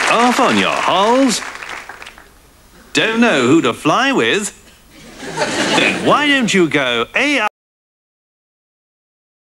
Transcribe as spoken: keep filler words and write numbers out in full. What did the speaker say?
Off on your holes. Don't know who to fly with? Then why don't you go A I?